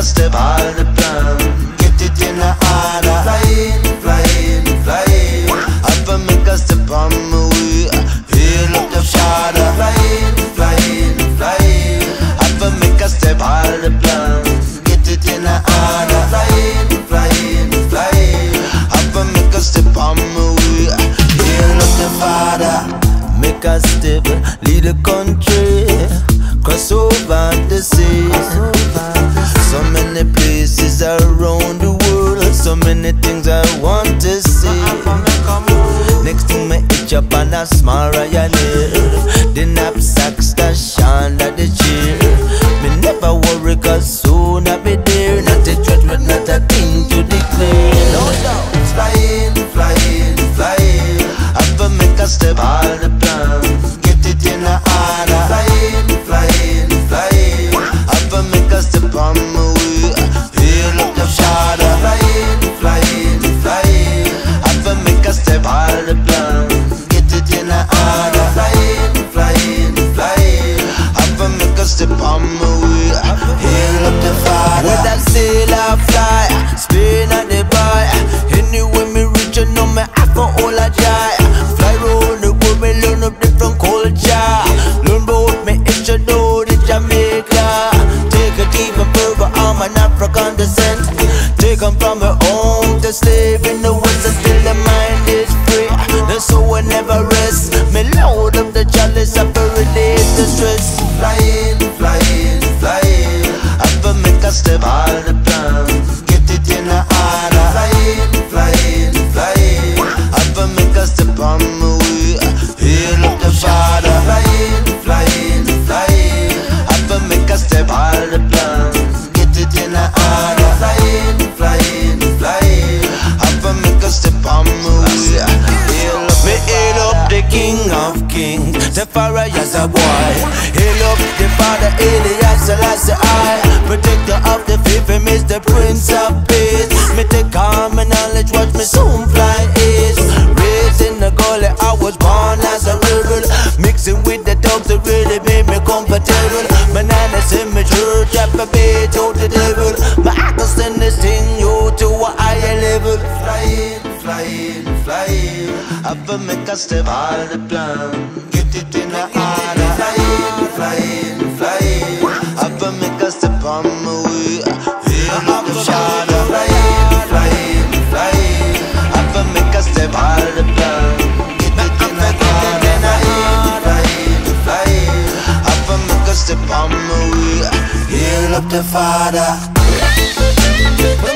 step all the plan. Get it in a order. Flying, flying, flying. Have to make a step on my way. Hail up the father. Flying, flying, flying. Have to make a step all the plan. Get it in a order. Flying, flying, flying. Have to make a step on my way. Hail up the father. Make a step, lead the country, cross over the sea. So many places around the world, so many things I want to see. Next thing me itch up on a small Ryanair, the knapsack stash under the chair. Me never worry cause soon I'll be there. Not a judgment, not a thing to declare. No doubt. Flying, flying, flying. Have to make a step all the plan. Get it in a order. Flying, flying, flying. Have to make a step on my way. Hail up the father. Flying, flying, flying. Have to make a step all the plan. Get it in a order. Flying, flying, flying. Have to make a step on my way. Hail up the father. With a sail or fly, Spain at the bar. Anyway me reach, you know me have to hold a jar. Fly round the world, me learn of different culture. Learn about me introduce to Jamaica. Take it even further, I'm an African descent. Taken from my home to slave in the west until the mind is free. That's so I never rest. Me load up the chalice, I relieve the stress. Flying, flying, flying. Have to make a step all the plan. Get it in a order. Flying, flying, flying. Have to make a step on my way. Hail up the father. Flying, flying, flying. Have to make a step all the plan. Get it in a order. Flying, flying, flying. Have to make a step on my way. Hail up the king of kings, the pharaoh as a boy. Hail up the father Elias Selassie I, protector of the faith, him is the prince of peace. Me take common knowledge, watch me soon fly east. Raised in the gully, I was born as a rebel. Mixing with the dogs, it really made me comfortable. My nana sent me church, I forbid to the devil. My uncle send this thing you to a higher level. Flying, flying, flying. Have to make a step all the plan. Get it in a order. Flying, flying, flying. Have to make a step on my way. Hail up the father. Flying, flying, flying. Have to make a step all the plan. Get it in a order. Flying, flying, flying. Have to make a step on my way. Hail up the father.